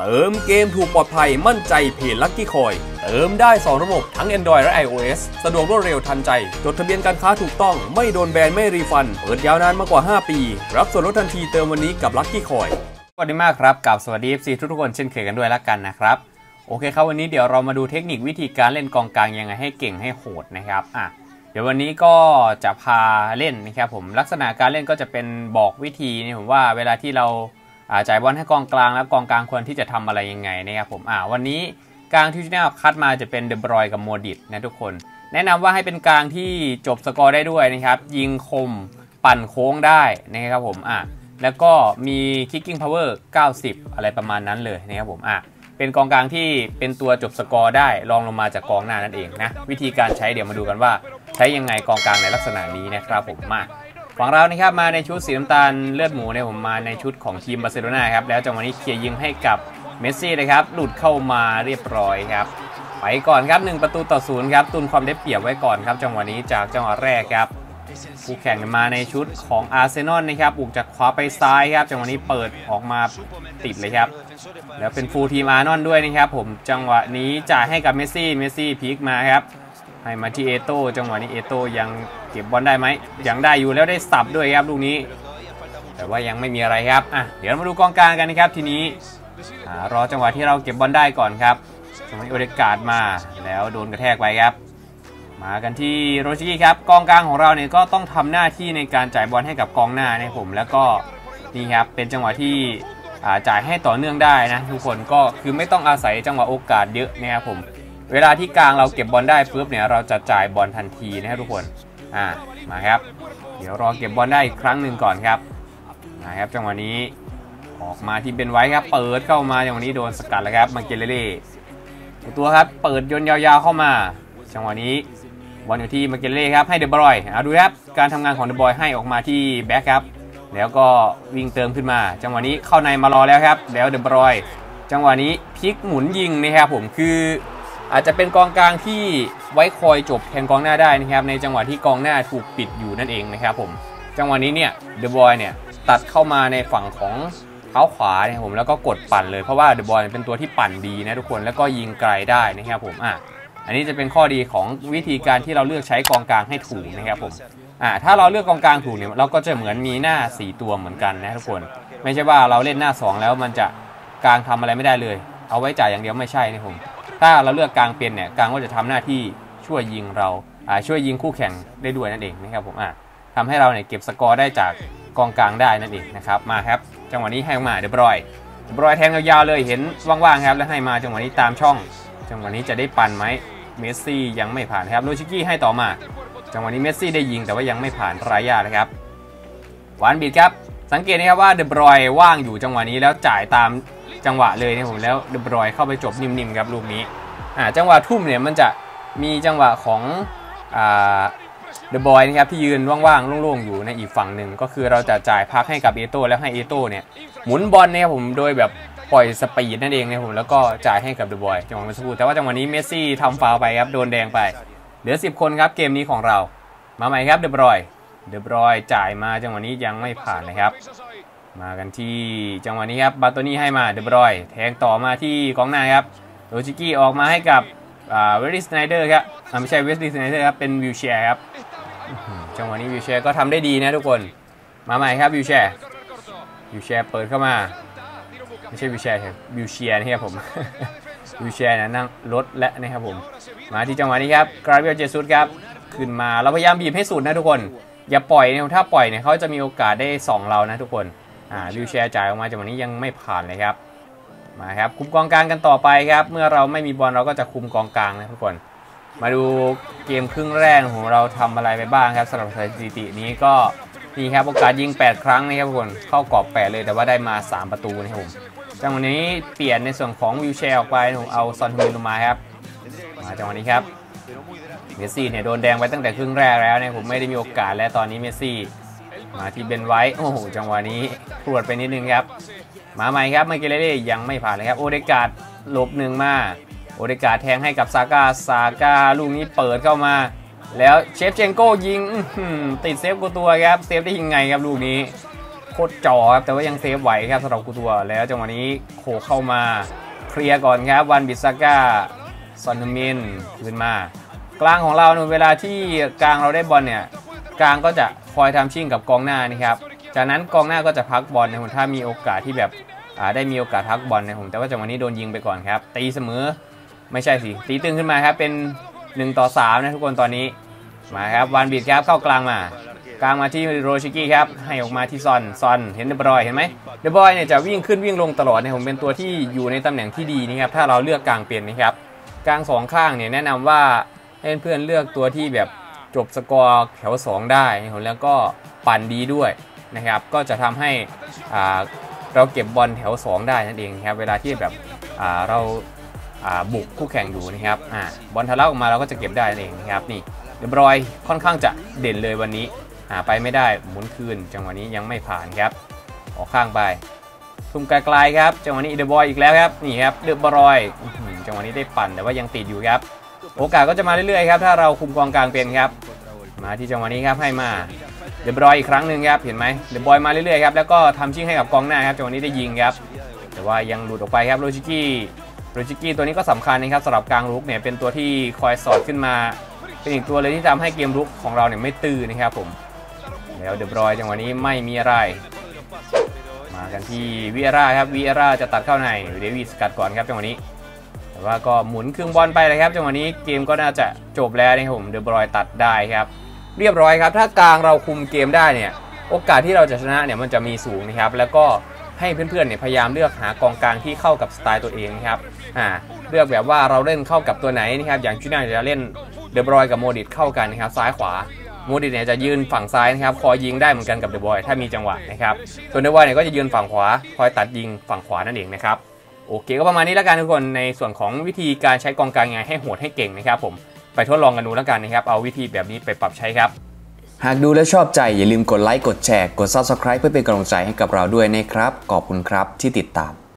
เติมเกมถูกปลอดภัยมั่นใจเพจ Lucky Coin เติมได้2ระบบทั้ง Android และ iOS สะดวกรวดเร็วทันใจจดทะเบียนการค้าถูกต้องไม่โดนแบนไม่รีฟันเปิดยาวนานมากกว่า5ปีรับส่วนลดทันทีเติมวันนี้กับ Lucky Coin สวัสดีมากครับกับสวัสดี FC ทุกคนเช่นเคยกันด้วยละกันนะครับโอเคครับวันนี้เดี๋ยวเรามาดูเทคนิควิธีการเล่นกองกลางยังไงให้เก่งให้โหดนะครับเดี๋ยววันนี้ก็จะพาเล่นนะครับผมลักษณะการเล่นก็จะเป็นบอกวิธีนี่ผมว่าเวลาที่เราจ่ายบอลให้กองกลางแล้วกองกลางควรที่จะทำอะไรยังไงนะครับผมวันนี้กลางที่แนวคัดมาจะเป็นเดบรอยกับโมดิตนะทุกคนแนะนำว่าให้เป็นกลางที่จบสกอร์ได้ด้วยนะครับยิงคมปั่นโค้งได้นะครับผมแล้วก็มีคิกกิ้งพาวเวอร์90อะไรประมาณนั้นเลยนะครับผมเป็นกองกลางที่เป็นตัวจบสกอร์ได้รองลงมาจากกองหน้านั่นเองนะวิธีการใช้เดี๋ยวมาดูกันว่าใช้ยังไงกองกลางในลักษณะนี้นะครับผมฝั่งเรานะครับมาในชุดสีน้ำตาลเลือดหมูเนี่ยผมมาในชุดของทีมบาร์เซโลนาครับแล้วจังหวะนี้เคลียร์ยิงให้กับเมสซี่นะครับหลุดเข้ามาเรียบร้อยครับไปก่อนครับ1-0ครับตุนความได้เปรียบไว้ก่อนครับจังหวะนี้จากจังหวะแรกครับผู้แข่งมาในชุดของอาร์เซนอลนะครับบุกจากขวาไปซ้ายครับจังหวะนี้เปิดออกมาติดเลยครับแล้วเป็นฟูลทีมอาร์นอนด้วยนะครับผมจังหวะนี้จ่ายให้กับเมสซี่พลิกมาครับให้มาที่เอโต้จังหวะนี้เอโต้ยังเก็บบอลได้ไหมยังได้อยู่แล้วได้สับด้วยครับลูกนี้แต่ว่ายังไม่มีอะไรครับเดี๋ยวมาดูกองกลางกันนะครับทีนี้รอจังหวะที่เราเก็บบอลได้ก่อนครับจังหวะนี้โอเดการ์ดมาแล้วโดนกระแทกไปครับมากันที่โรชิกิครับกองกลางของเราเนี่ยก็ต้องทำหน้าที่ในการจ่ายบอลให้กับกองหน้านะครับผมแล้วก็นี่ครับเป็นจังหวะที่จ่ายให้ต่อเนื่องได้นะทุกคนก็คือไม่ต้องอาศัยจังหวะโอกาสเยอะนะครับผมเวลาที่กลางเราเก็บบอลได้ปุ๊บเนี่ยเราจะจ่ายบอลทันทีนะครับทุกคนมาครับเดี๋ยวรอเก็บบอลได้อีกครั้งหนึ่งก่อนครับนะครับจังหวะนี้ออกมาที่เป็นไว้ครับเปิดเข้ามาจังหวะนี้โดนสกัดแล้วครับมาเกเลเล่ตัวครับเปิดยนยาวๆเข้ามาจังหวะนี้บอลอยู่ที่มาเกเลเล่ครับให้เดบรอยดูครับการทำงานของเดบรอยให้ออกมาที่แบ็คครับแล้วก็วิ่งเติมขึ้นมาจังหวะนี้เข้าในมารอแล้วครับแล้วเดบรอยจังหวะนี้พลิกหมุนยิงนะครับผมคืออาจจะเป็นกองกลางที่ไว้คอยจบแทนกองหน้าได้นะครับในจังหวะที่กองหน้าถูกปิดอยู่นั่นเองนะครับผมจังหวะนี้เนี่ยเดบรอยเนี่ยตัดเข้ามาในฝั่งของเท้าขวานะครับผมแล้วก็กดปั่นเลยเพราะว่าเดบรอยเป็นตัวที่ปั่นดีนะทุกคนแล้วก็ยิงไกลได้นะครับผมอันนี้จะเป็นข้อดีของวิธีการที่เราเลือกใช้กองกลางให้ถูกนะครับผมถ้าเราเลือกกองกลางถูกเนี่ยเราก็จะเหมือนมีหน้า4ตัวเหมือนกันนะทุกคนไม่ใช่ว่าเราเล่นหน้า2แล้วมันจะกลางทำอะไรไม่ได้เลยเอาไว้จ่ายอย่างเดียวไม่ใช่นะผมถ้าเราเลือกกลางเป็นเนี่ยกลางก็จะทำหน้าที่ช่วยยิงเราช่วยยิงคู่แข่งได้ด้วยนั่นเองนะครับผมทำให้เราเนี่ยเก็บสกอร์ได้จากกองกลางได้นั่นเองนะครับมาครับจังหวะนี้ให้มาเดบรอยแทงยาวๆเลยเห็นว่างๆครับแล้วให้มาจังหวะนี้ตามช่องจังหวะนี้จะได้ปั่นไหมเมสซี่ยังไม่ผ่านครับโรชิกี้ให้ต่อมาจังหวะนี้เมสซี่ได้ยิงแต่ว่ายังไม่ผ่านรายานะครับหวานบีดครับสังเกตนะครับว่าเดบรอยว่างอยู่จังหวะนี้แล้วจ่ายตามจังหวะเลยนะผมแล้วเดบรอยเข้าไปจบนิ่มๆครับลูกนี้จังหวะทุ่มเนี่ยมันจะมีจังหวะของเดบรอยนะครับที่ยืนว่างๆโล่งๆอยู่ในอีกฝั่งหนึ่งก็คือเราจะจ่ายพักให้กับเอโต้แล้วให้เอโต้เนี่ยหมุนบอลนะครับผมโดยแบบปล่อยสปีดนั่นเองนะผมแล้วก็จ่ายให้กับเดบรอยจังหวะเมื่อสักครู่แต่ว่าจังหวะนี้เมสซี่ทำฟาวล์ไปครับโดนแดงไปเหลือ10คนครับเกมนี้ของเรามาใหม่ครับเดบรอยจ่ายมาจังหวะนี้ยังไม่ผ่านนะครับมากันที่จังหวะนี้ครับบาโตนี่ให้มาเดบรอยแทงต่อมาที่กองหน้าครับโรชิกี้ออกมาให้กับเวสลีย์สไนเดอร์ครับไม่ใช่เวสลีย์สไนเดอร์ครับเป็นวิลแชร์ครับจังหวะนี้วิลแชร์ก็ทำได้ดีนะทุกคนมาใหม่ครับวิลแชร์เปิดเข้ามาไม่ใช่วิลแชร์ครับวิลแชร์นะครับผมวิลแชร์นั่งรถและนะครับผมมาที่จังหวะนี้ครับกราเบียลเจซุสครับขึ้นมาเราพยายามบีบให้สุดนะทุกคนอย่าปล่อยนะถ้าปล่อยเนี่ยเขาจะมีโอกาสได้2เรานะทุกคนวิลแชร์จ่ายออกมาจังหวะนี้ยังไม่ผ่านเลยครับมาครับคุมกองกลางกันต่อไปครับเมื่อเราไม่มีบอลเราก็จะคุมกองกลางนะทุกคนมาดูเกมครึ่งแรกของเราทำอะไรไปบ้างครับสำหรับสถิตินี้ก็นี่ครับโอกาสยิง8ครั้งนะครับทุกคนเข้ากรอบ8เลยแต่ว่าได้มา3ประตูนะครับผมจังหวะนี้เปลี่ยนในส่วนของวิลแชร์ออกไปผมเอาซอนฮึนลงมาครับมาจังหวะนี้ครับเมสซี่เนี่ยโดนแดงไปตั้งแต่ครึ่งแรกแล้วเนี่ยผมไม่ได้มีโอกาสแล้วตอนนี้เมสซี่มาที่เบนไว้โอ้โหจังหวะนี้พรวดไปนิดนึงครับมาใหม่ครับมาเกเรเล่ยังไม่ผ่านเลยครับโอเดการ์ดหลบหนึ่งมาโอเดการ์ดแทงให้กับซาก้าลูกนี้เปิดเข้ามาแล้วเชฟเชนโก้ยิงติดเซฟกูตัวครับเซฟได้ยังไงครับลูกนี้โคตรจ่อครับแต่ว่ายังเซฟไหวครับสำหรับกูตัวแล้วจังหวะนี้โขเข้ามาเคลียร์ก่อนครับวันบิซาก้าซอนเทมินขึ้นมากลางของเราเวลาที่กลางเราได้บอลเนี่ยกลางก็จะคอยทำชิ่งกับกองหน้านะครับจากนั้นกองหน้าก็จะพักบอลนะผมถ้ามีโอกาสที่แบบได้มีโอกาสพักบอลนะผมแต่ว่าจังหวะนี้โดนยิงไปก่อนครับตีเสมอไม่ใช่สิตีตึงขึ้นมาครับเป็น1-3นะทุกคนตอนนี้มาครับวันบิดครับเข้ากลางมากลางมาที่โรชิกิครับให้ออกมาที่ซอนเห็นเดบรอยเห็นไหมเดบรอยเนี่ยจะวิ่งขึ้นวิ่งลงตลอดนะผมเป็นตัวที่อยู่ในตำแหน่งที่ดีนะครับถ้าเราเลือกกลางเป็นนะครับกลาง2ข้างเนี่ยแนะนำว่าให้เพื่อนเลือกตัวที่แบบจบสกอร์แถว2ได้นะครับแล้วก็ปั่นดีด้วยนะครับก็จะทำให้เราเก็บบอลแถว2ได้นั่นเองครับเวลาที่แบบเราบุกคู่แข่งอยู่นะครับบอลทะลักออกมาเราก็จะเก็บได้นั่นเองนะครับนี่เดบรอยค่อนข้างจะเด่นเลยวันนี้ไปไม่ได้หมุนคืนจังหวะนี้ยังไม่ผ่านครับออกข้างไปทุ่มไกลๆครับจังหวะนี้เดบรอยอีกแล้วครับนี่ครับเดบรอยจังหวะนี้ได้ปั่นแต่ว่ายังติดอยู่ครับโอกาสก็จะมาเรื่อยๆครับถ้าเราคุมกองกลางเป็นครับมาที่จังหวะนี้ครับให้มาเดบรอยอีกครั้งหนึ่งครับเห็นไหมเดบรอยมาเรื่อยๆครับแล้วก็ทำชิ่งให้กับกองหน้าครับจังหวะนี้ได้ยิงครับแต่ว่ายังหลุดออกไปครับโรชิกี้ตัวนี้ก็สำคัญนะครับสำหรับกลางรุกเนี่ยเป็นตัวที่คอยสอดขึ้นมาเป็นอีกตัวเลยที่ทำให้เกมรุกของเราเนี่ยไม่ตื้อนะครับผมแล้วเดบรอยจังหวะนี้ไม่มีอะไรมากันที่วิเอร่าครับวิเอร่าจะตัดเข้าในเดวิสกัดก่อนครับจังหวะนี้แต่ว่าก็หมุนครึ่งบอลไปเลยครับจังหวะนี้เกมก็น่าจะจบแล้วนะครับผมเดบรอยตัดได้ครับเรียบร้อยครับถ้ากลางเราคุมเกมได้เนี่ยโอกาสที่เราจะชนะเนี่ยมันจะมีสูงนะครับแล้วก็ให้เพื่อนๆเนี่ยพยายามเลือกหากองกลางที่เข้ากับสไตล์ตัวเองนะครับเลือกแบบว่าเราเล่นเข้ากับตัวไหนนะครับอย่างจูน่าจะเล่นเดบรอยกับโมดิตเข้ากันนะครับซ้ายขวาโมดิตเนี่ยจะยืนฝั่งซ้ายนะครับคอยยิงได้เหมือนกันกับเดบรอยถ้ามีจังหวะนะครับส่วนเดบรอยเนี่ยก็จะยืนฝั่งขวาคอยตัดยิงฝั่งขวานั่นเองนะครับโอเคก็ประมาณนี้แล้วกันทุกคนในส่วนของวิธีการใช้กองกลางยังไงให้โหดให้เก่งนะครับผมไปทดลองกันดูแล้วกันนะครับเอาวิธีแบบนี้ไปปรับใช้ครับหากดูแล้วชอบใจอย่าลืมกดไลค์กดแชร์กด Subscribe เพื่อเป็นกำลังใจให้กับเราด้วยนะครับขอบคุณครับที่ติดตาม